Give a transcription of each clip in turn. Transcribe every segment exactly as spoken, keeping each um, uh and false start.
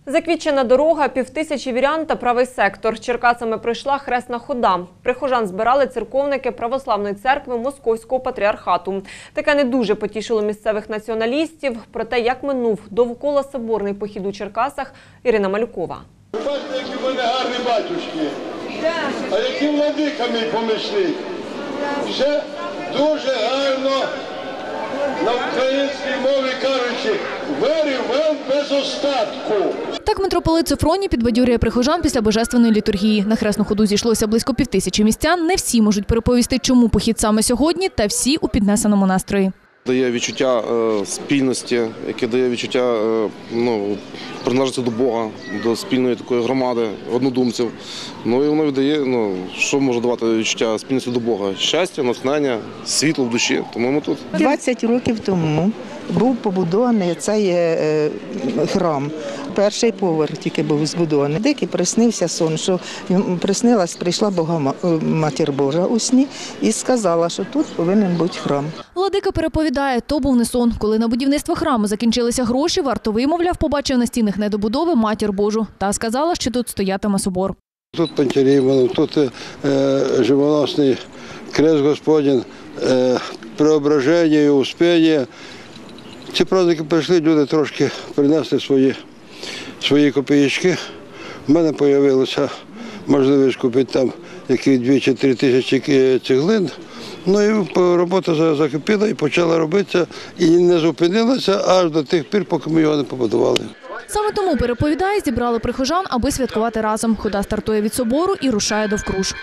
Заквітчена дорога, півтисячі вірян та правий сектор. Черкасами пройшла хресна хода. Прихожан збирали церковники Православної церкви Московського патріархату. Таке не дуже потішило місцевих націоналістів. Про те, як минув довкола соборний похід у Черкасах, Ірина Малюкова. Бачите, які в мене гарні батюшки. А які владика мій помічник. Все дуже гарно. На українській мові кажучи, very well, без остатку. Так митрополит Софроній підбадьорює прихожан після божественної літургії. На хресну ходу зійшлося близько півтисячі містян. Не всі можуть переповісти, чому похід саме сьогодні, та всі у піднесеному настрої. Дає відчуття е, спільності, яке дає відчуття е, ну, приналежності до Бога, до спільної такої громади, однодумців. Ну і воно віддає, ну, що може давати відчуття спільності до Бога? Щастя, натхнення, світло в душі. Тому ми тут. двадцять років тому був побудований цей е, храм. Перший поверх тільки був збудований. Дикий приснився сон, що приснилась, прийшла Бога Матір Божа у сні і сказала, що тут повинен бути храм. Владика переповідає, то був не сон. Коли на будівництво храму закінчилися гроші, вартовий, мовляв, побачив на стінах недобудови Матір Божу та сказала, що тут стоятиме собор. Тут Пантелеймон, тут е, живоносний крест Господень, е, преображення і успіння. Ці праздники прийшли, люди трошки принесли свої, свої копійки. У мене з'явилася можливість купити там які дві чи три тисячі цеглин. Ну і робота закипіла і почала робитися, і не зупинилася аж до тих пір, поки ми його не побудували. Саме тому, переповідає, зібрали прихожан, аби святкувати разом. Хода стартує від собору і рушає довкруж.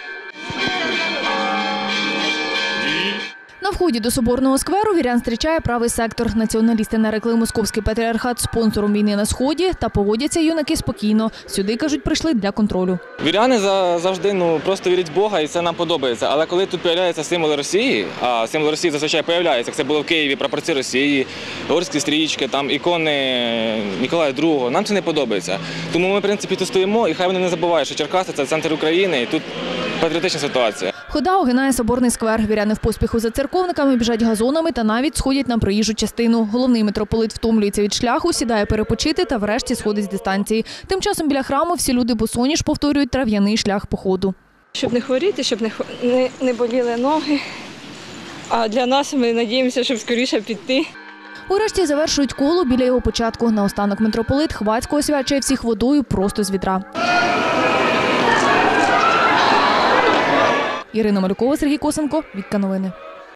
На вході до соборного скверу вірян зустрічає правий сектор. Націоналісти нарекли Московський патріархат спонсором війни на Сході, та поводяться юнаки спокійно. Сюди, кажуть, прийшли для контролю. Віряни завжди ну, просто вірять в Бога і це нам подобається. Але коли тут з'являються символи Росії, а символи Росії зазвичай з'являються, як це було в Києві, прапорці Росії, горські стрічки, там ікони Ніколая другого, нам це не подобається. Тому ми, в принципі, тут стоїмо і хай вони не забувають, що Черкаси – це центр України і тут патріотична ситуація. Хода огинає соборний сквер. Віряни в поспіху за церковниками біжать газонами та навіть сходять на проїжджу частину. Головний митрополит втомлюється від шляху, сідає перепочити та врешті сходить з дистанції. Тим часом біля храму всі люди босоніж повторюють трав'яний шлях походу. Щоб не хворіти, щоб не, не, не боліли ноги. А для нас ми сподіваємося, щоб скоріше піти. Урешті завершують коло біля його початку. Наостанок митрополит хвацько освячує всіх водою просто з відра. Ірина Малюкова, Сергій Косенко, Віка Новини.